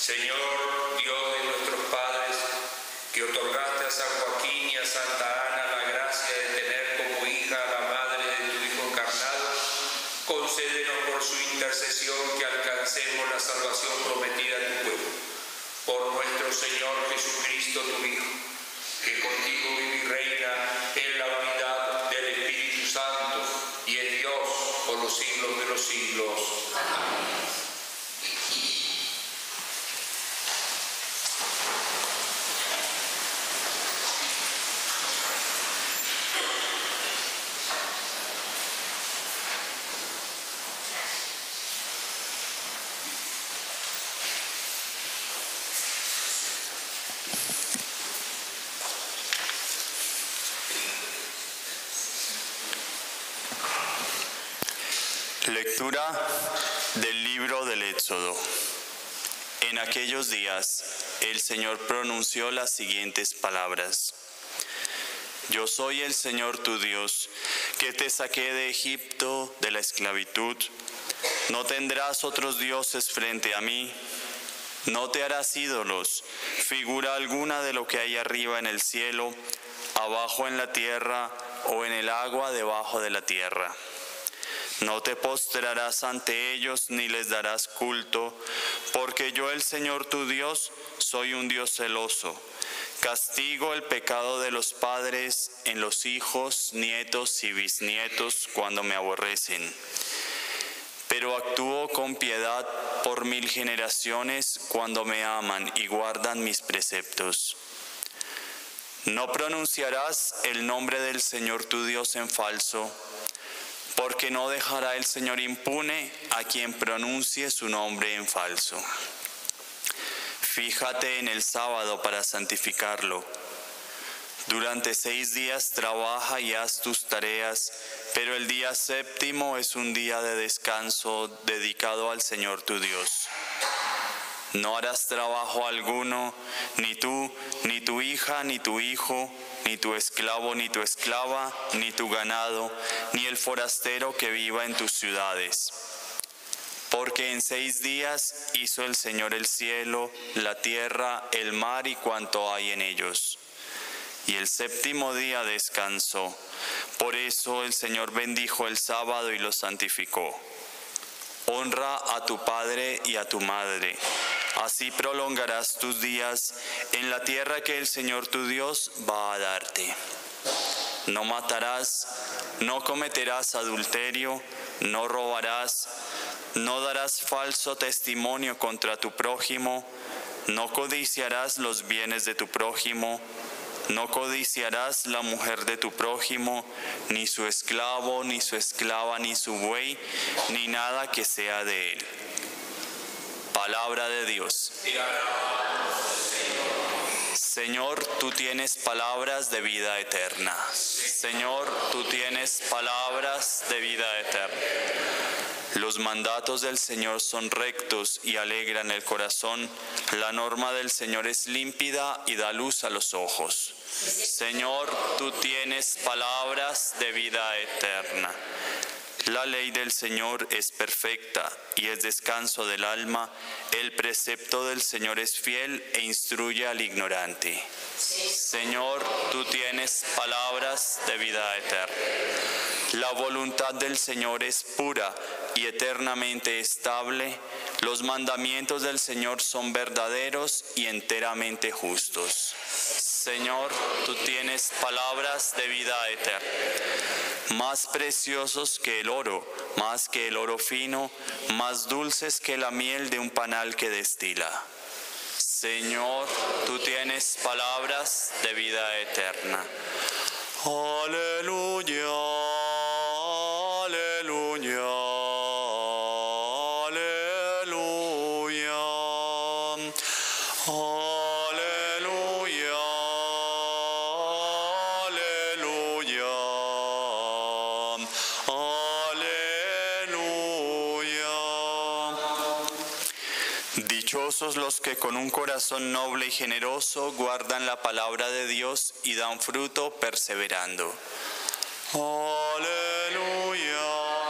Señor, Dios de nuestros padres, que otorgaste a San Joaquín y a Santa Ana la gracia de tener como hija a la madre de tu Hijo encarnado, concédenos por su intercesión que alcancemos la salvación prometida a tu pueblo. Por nuestro Señor Jesucristo, tu Hijo, que contigo vive y reina en la unidad del Espíritu Santo y es Dios por los siglos de los siglos. Amén. Lectura del libro del Éxodo. En aquellos días, el Señor pronunció las siguientes palabras. Yo soy el Señor tu Dios, que te saqué de Egipto, de la esclavitud. No tendrás otros dioses frente a mí. No te harás ídolos, figura alguna de lo que hay arriba en el cielo, abajo en la tierra o en el agua debajo de la tierra. No te postrarás ante ellos ni les darás culto, porque yo, el Señor tu Dios, soy un Dios celoso. Castigo el pecado de los padres en los hijos, nietos y bisnietos cuando me aborrecen. Pero actúo con piedad por 1000 generaciones cuando me aman y guardan mis preceptos. No pronunciarás el nombre del Señor tu Dios en falso, porque no dejará el Señor impune a quien pronuncie su nombre en falso. Fíjate en el sábado para santificarlo. Durante 6 días trabaja y haz tus tareas, pero el día séptimo es un día de descanso dedicado al Señor tu Dios. No harás trabajo alguno, ni tú, ni tu hija, ni tu hijo, ni tu esclavo, ni tu esclava, ni tu ganado, ni el forastero que viva en tus ciudades. Porque en 6 días hizo el Señor el cielo, la tierra, el mar y cuanto hay en ellos. Y el séptimo día descansó. Por eso el Señor bendijo el sábado y lo santificó. Honra a tu padre y a tu madre. Así prolongarás tus días en la tierra que el Señor tu Dios va a darte. No matarás, no cometerás adulterio, no robarás, no darás falso testimonio contra tu prójimo, no codiciarás los bienes de tu prójimo, no codiciarás la mujer de tu prójimo, ni su esclavo, ni su esclava, ni su buey, ni nada que sea de él. Palabra de Dios. Señor, tú tienes palabras de vida eterna. Señor, tú tienes palabras de vida eterna. Los mandatos del Señor son rectos y alegran el corazón. La norma del Señor es límpida y da luz a los ojos. Señor, tú tienes palabras de vida eterna. La ley del Señor es perfecta y es descanso del alma. El precepto del Señor es fiel e instruye al ignorante. Señor, tú tienes palabras de vida eterna. La voluntad del Señor es pura y eternamente estable. Los mandamientos del Señor son verdaderos y enteramente justos. Señor, tú tienes palabras de vida eterna. Más preciosos que el oro, más que el oro fino, más dulces que la miel de un panal que destila. Señor, tú tienes palabras de vida eterna. Aleluya, aleluya, aleluya, aleluya, aleluya, aleluya. Dichosos los que con un corazón noble y generoso guardan la palabra de Dios y dan fruto perseverando. Aleluya.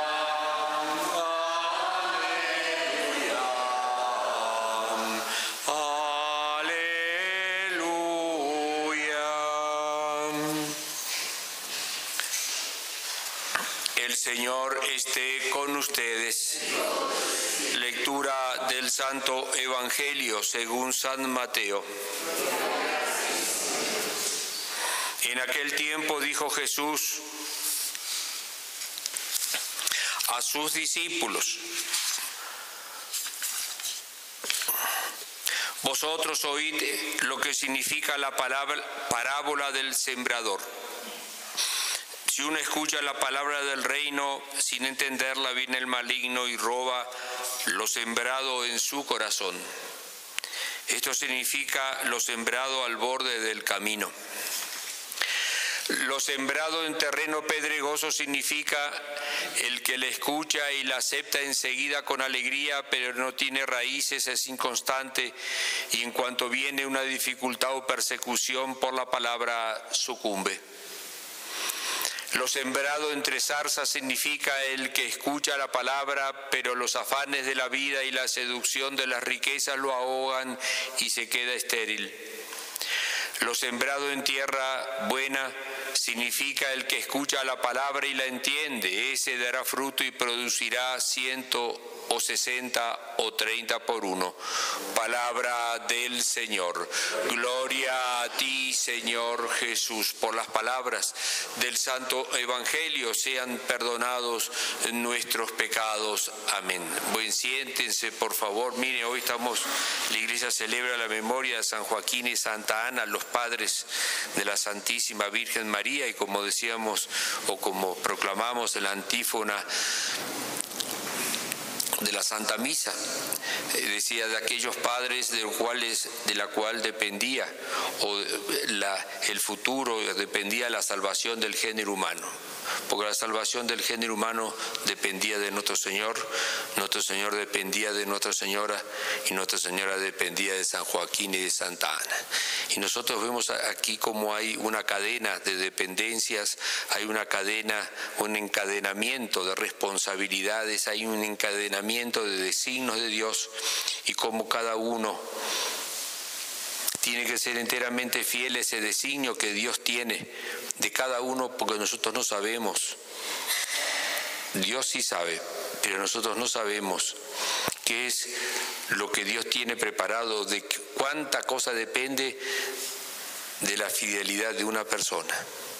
Aleluya. ustedes. Lectura del Santo Evangelio según San Mateo. En aquel tiempo dijo Jesús a sus discípulos: vosotros oíd lo que significa la parábola del sembrador. Si uno escucha la palabra del reino sin entenderla, viene el maligno y roba lo sembrado en su corazón. Esto significa lo sembrado al borde del camino. Lo sembrado en terreno pedregoso significa el que le escucha y la acepta enseguida con alegría, pero no tiene raíces, es inconstante y en cuanto viene una dificultad o persecución por la palabra sucumbe. Lo sembrado entre zarzas significa el que escucha la palabra, pero los afanes de la vida y la seducción de las riquezas lo ahogan y se queda estéril. Lo sembrado en tierra buena significa el que escucha la palabra y la entiende. Ese dará fruto y producirá 100 o 60 o 30 por uno. Palabra del Señor. Gloria a ti, Señor Jesús. Por las palabras del Santo Evangelio sean perdonados nuestros pecados. Amén. Bueno, siéntense, por favor. Mire, hoy la iglesia celebra la memoria de San Joaquín y Santa Ana, los padres de la Santísima Virgen María, y como decíamos o como proclamamos en la antífona de la Santa Misa, decía de aquellos padres de la cual dependía el futuro, dependía la salvación del género humano, porque la salvación del género humano dependía de nuestro Señor dependía de Nuestra Señora y Nuestra Señora dependía de San Joaquín y de Santa Ana. Y nosotros vemos aquí como hay una cadena de dependencias, hay una cadena, un encadenamiento de responsabilidades, hay un encadenamiento de designios de Dios, y como cada uno tiene que ser enteramente fiel a ese designio que Dios tiene de cada uno, porque nosotros no sabemos. Dios sí sabe, pero nosotros no sabemos qué es lo que Dios tiene preparado, de cuánta cosa depende de la fidelidad de una persona.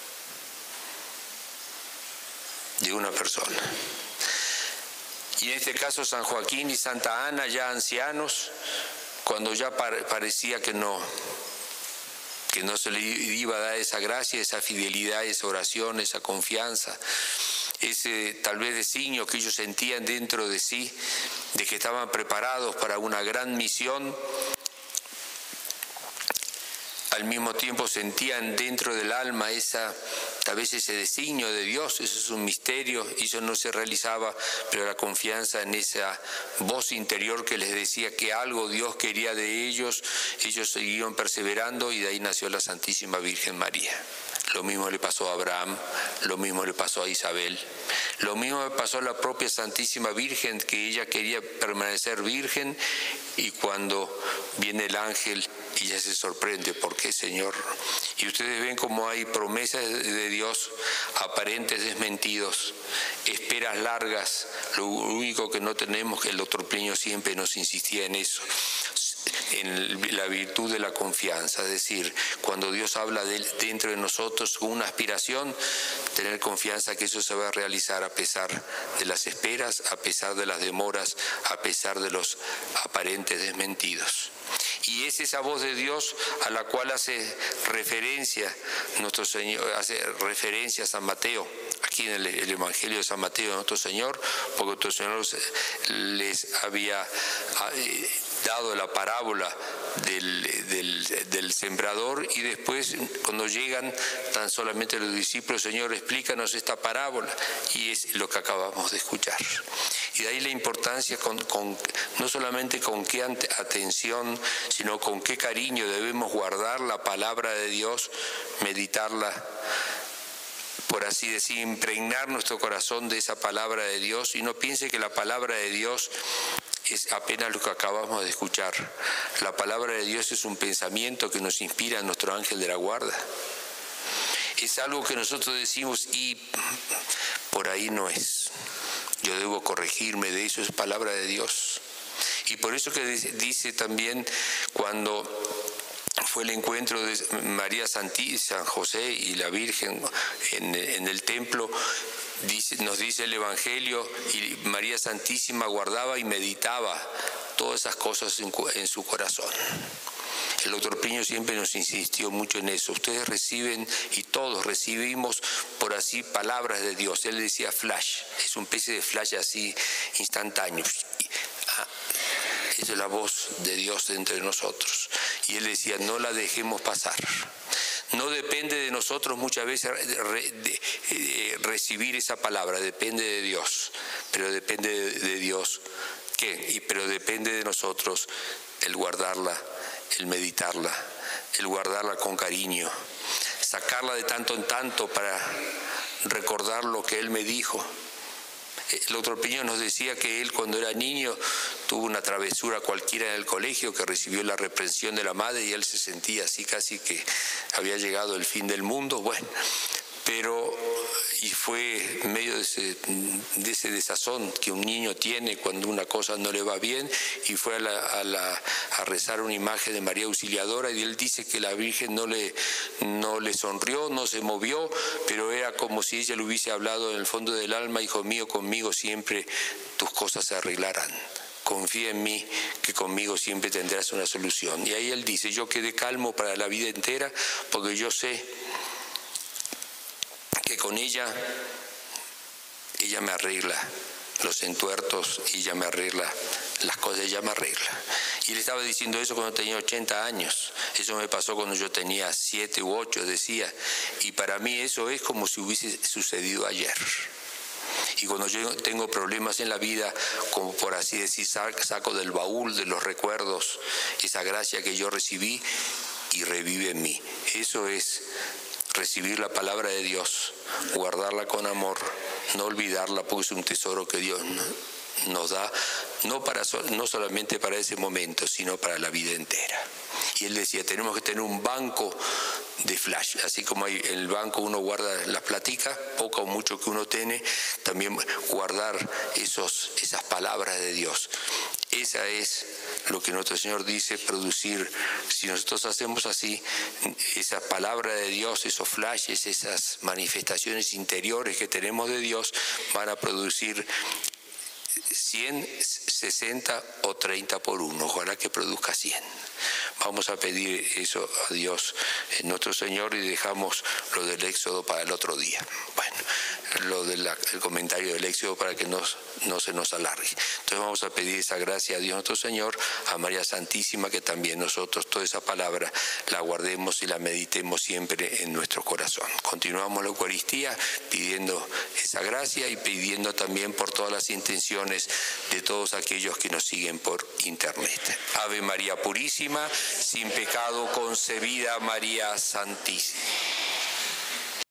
Y en este caso San Joaquín y Santa Ana, ya ancianos, cuando ya parecía que no se le iba a dar esa gracia, esa fidelidad, esa oración, esa confianza, ese tal vez designio que ellos sentían dentro de sí, de que estaban preparados para una gran misión, al mismo tiempo sentían dentro del alma tal vez ese designio de Dios. Eso es un misterio y eso no se realizaba, pero la confianza en esa voz interior que les decía que algo Dios quería de ellos siguieron perseverando, y de ahí nació la Santísima Virgen María. Lo mismo le pasó a Abraham, lo mismo le pasó a Isabel, lo mismo le pasó a la propia Santísima Virgen, que ella quería permanecer virgen, y cuando viene el ángel ella se sorprende. ¿Por qué, Señor? Y ustedes ven cómo hay promesas de Dios, aparentes desmentidos, esperas largas. Lo único que no tenemos, que el doctor Plinio siempre nos insistía en eso, en la virtud de la confianza, es decir, cuando Dios habla dentro de nosotros con una aspiración, tener confianza que eso se va a realizar a pesar de las esperas, a pesar de las demoras, a pesar de los aparentes desmentidos. Y es esa voz de Dios a la cual hace referencia nuestro Señor, hace referencia a San Mateo, aquí en el Evangelio de San Mateo, de nuestro Señor, porque nuestro Señor les había dado la parábola del sembrador, y después cuando llegan tan solamente los discípulos: Señor, explícanos esta parábola, y es lo que acabamos de escuchar. Y de ahí la importancia, no solamente con qué atención, sino con qué cariño debemos guardar la palabra de Dios, meditarla, por así decir, impregnar nuestro corazón de esa palabra de Dios. Y no piense que la palabra de Dios es apenas lo que acabamos de escuchar. La palabra de Dios es un pensamiento que nos inspira nuestro ángel de la guarda. Es algo que nosotros decimos y por ahí no es. yo debo corregirme de eso, es palabra de Dios. Y por eso que dice también cuando fue el encuentro de María Santísima, San José y la Virgen en el templo, nos dice el Evangelio, y María Santísima guardaba y meditaba todas esas cosas en su corazón. El doctor Piño siempre nos insistió mucho en eso. Ustedes reciben, y todos recibimos, por así, palabras de Dios. Él decía flash, es un especie de flash así instantáneo. Esa es la voz de Dios entre nosotros. Y él decía, no la dejemos pasar. No depende de nosotros muchas veces recibir esa palabra, depende de Dios. Pero depende de Dios, ¿qué? Pero depende de nosotros el guardarla, el meditarla, el guardarla con cariño, sacarla de tanto en tanto para recordar lo que Él me dijo. El doctor Piño nos decía que él cuando era niño tuvo una travesura cualquiera en el colegio, que recibió la reprensión de la madre y él se sentía así casi que había llegado el fin del mundo. Bueno, y fue en medio de ese desazón que un niño tiene cuando una cosa no le va bien, y fue a rezar una imagen de María Auxiliadora, y él dice que la Virgen no le sonrió, no se movió, pero era como si ella le hubiese hablado en el fondo del alma: hijo mío, conmigo siempre tus cosas se arreglarán. Confía en mí, que conmigo siempre tendrás una solución. Y ahí él dice, yo quedé calmo para la vida entera, porque yo sé que con ella me arregla los entuertos, ella me arregla las cosas, ella me arregla. Y él estaba diciendo eso cuando tenía 80 años. Eso me pasó cuando yo tenía 7 u 8, decía. Y para mí eso es como si hubiese sucedido ayer. Y cuando yo tengo problemas en la vida, como por así decir, saco del baúl de los recuerdos esa gracia que yo recibí y revive en mí. Eso es recibir la palabra de Dios, guardarla con amor, no olvidarla, porque es un tesoro que Dios nos da, no solamente para ese momento, sino para la vida entera. Y él decía, tenemos que tener un banco de flash, así como en el banco uno guarda las platicas, poco o mucho que uno tiene, también guardar esas palabras de Dios. Esa es lo que nuestro Señor dice, producir. Si nosotros hacemos así, esa palabra de Dios, esos flashes, esas manifestaciones interiores que tenemos de Dios, van a producir 100, 60 o 30 por 1. Ojalá que produzca 100. Vamos a pedir eso a Dios, nuestro Señor, y dejamos lo del Éxodo para el otro día. Bueno, el comentario del Éxodo para que no se nos alargue. Entonces vamos a pedir esa gracia a Dios nuestro Señor, a María Santísima, que también nosotros toda esa palabra la guardemos y la meditemos siempre en nuestro corazón. Continuamos la Eucaristía pidiendo esa gracia y pidiendo también por todas las intenciones de todos aquellos que nos siguen por internet. Ave María Purísima, sin pecado concebida, María Santísima.